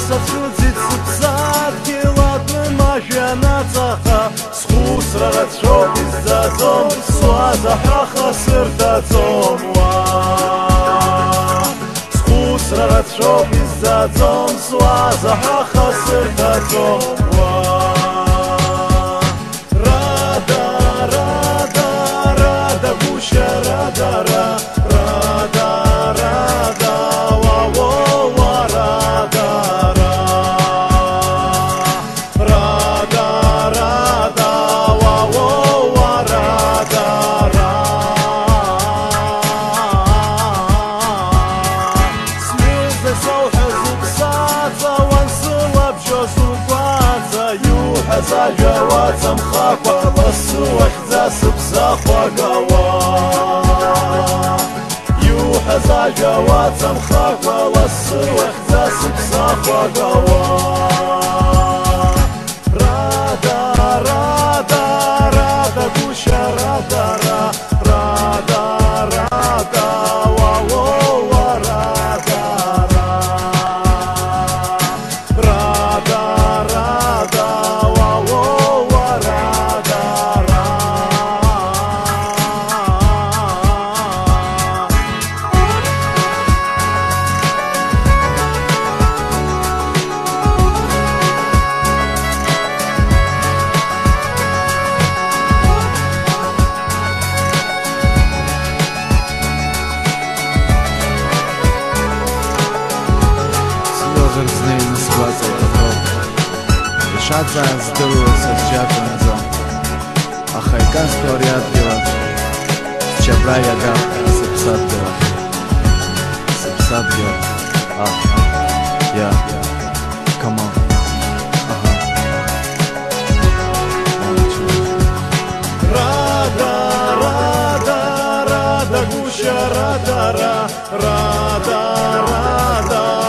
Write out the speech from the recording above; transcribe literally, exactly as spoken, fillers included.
сацәыӡит сыԥсадгьы ладны мажәанаҵаҟа схәыцра рацәоуп исӡаӡом суаз аҳәаха сырҭаӡом уа схәыцра рацәоуп исӡаӡом суаз аҳәаха сырҭаӡом уа рада рада рада гәышьа радара рада рада ва ва ва рада рада рада ва ва ва рада смилӡа сауҳәаз уԥсаҵа уансылабжьо зугәаҵа иуҳәаз ажәа уаҵамхакәа лассы уахьӡа сыԥсахәагауа иуҳәаз ажәа уаҵамхакәа лассы уахьӡа сыԥсахәагауа рада рада рада гәышьа радара рада рада ва ва ва рада рада рада ва ва ва рада Рзнеи насгәаҵа иҭахоуп ишаҵааз здыруа сырҿиаҵәанаӡом аха икасҭо ари адгьыл аҿы счабра иагап сыԥсадгьыл ахь сыԥсадгьыл ah yeah come on aha рада рада рада гәышьа радара рада рада